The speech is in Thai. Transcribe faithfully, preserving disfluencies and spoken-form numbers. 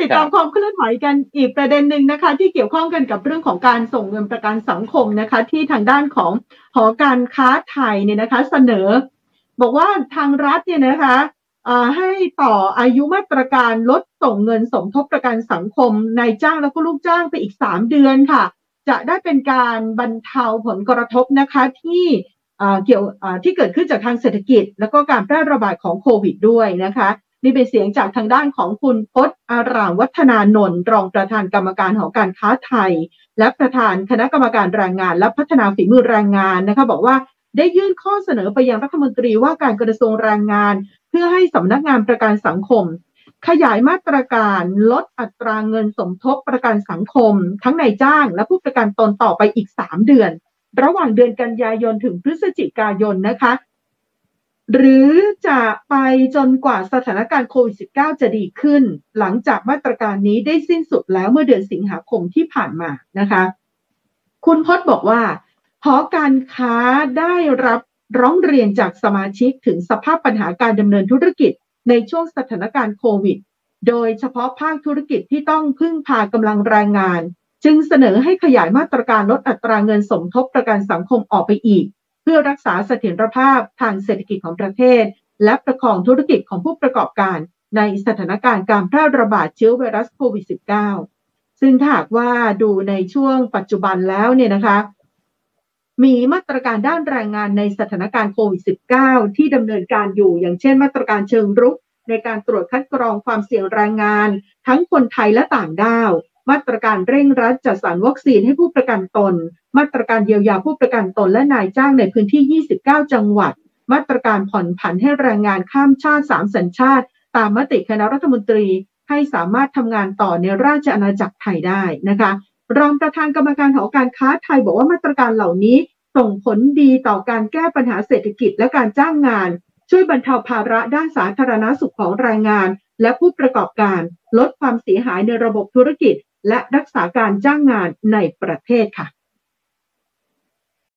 ตามความเคลื่อนไหวกันอีกประเด็นหนึ่งนะคะที่เกี่ยวข้องกันกับเรื่องของการส่งเงินประกันสังคมนะคะที่ทางด้านของหอการค้าไทยเนี่ยนะคะเสนอบอกว่าทางรัฐเนี่ยนะคะให้ต่ออายุมาตรการลดส่งเงินสมทบประกันสังคมนายจ้างและก็ลูกจ้างไปอีกสามเดือนค่ะจะได้เป็นการบรรเทาผลกระทบนะคะที่เกี่ยวที่เกิดขึ้นจากทางเศรษฐกิจแล้วก็การแพร่ระบาดของโควิดด้วยนะคะนี่เป็นเสียงจากทางด้านของคุณพจน์อารามวัฒนานนท์รองประธานกรรมการหอการค้าไทยและประธานคณะกรรมการแรงงานและพัฒนาฝีมือแรงงานนะคะบอกว่าได้ยื่นข้อเสนอไปยังรัฐมนตรีว่าการกระทรวงแรงงานเพื่อให้สำนักงานประกันสังคมขยายมาตรการลดอัตราเงินสมทบประกันสังคมทั้งนายจ้างและผู้ประกันตนต่อไปอีกสามเดือนระหว่างเดือนกันยายนถึงพฤศจิกายนนะคะหรือจะไปจนกว่าสถานการณ์โควิด สิบเก้า จะดีขึ้นหลังจากมาตรการนี้ได้สิ้นสุดแล้วเมื่อเดือนสิงหาคมที่ผ่านมานะคะคุณพจน์บอกว่าหอการค้าได้รับร้องเรียนจากสมาชิกถึงสภาพปัญหาการดำเนินธุรกิจในช่วงสถานการณ์โควิดโดยเฉพาะภาคธุรกิจที่ต้องพึ่งพากำลังแรงงานจึงเสนอให้ขยายมาตรการลดอัตราเงินสมทบประกันสังคมออกไปอีกเพื่อรักษาเสถียรภาพทางเศรษฐกิจของประเทศและประคองธุรกิจของผู้ประกอบการในสถานการณ์การแพร่ระบาดเชื้อไวรัสโควิด สิบเก้า ซึ่งถ้าหากว่าดูในช่วงปัจจุบันแล้วเนี่ยนะคะมีมาตรการด้านแรงงานในสถานการณ์โควิด สิบเก้า ที่ดำเนินการอยู่อย่างเช่นมาตรการเชิงรุกในการตรวจคัดกรองความเสี่ยงแรงงานทั้งคนไทยและต่างด้าวมาตรการเร่งรัดจัดสรรวัคซีนให้ผู้ประกันตนมาตรการเยียวยาผู้ประกันตนและนายจ้างในพื้นที่ยี่สิบเก้าจังหวัดมาตรการผ่อนผันให้แรงงานข้ามชาติสามสัญชาติตามมติคณะรัฐมนตรีให้สามารถทำงานต่อในราชอาณาจักรไทยได้นะคะรองประธานกรรมการหอการค้าไทยบอกว่ามาตรการเหล่านี้ส่งผลดีต่อการแก้ปัญหาเศรษฐกิจและการจ้างงานช่วยบรรเทาภาระด้านสาธารณสุขของแรงงานและผู้ประกอบการลดความเสียหายในระบบธุรกิจและรักษาการจ้างงานในประเทศค่ะ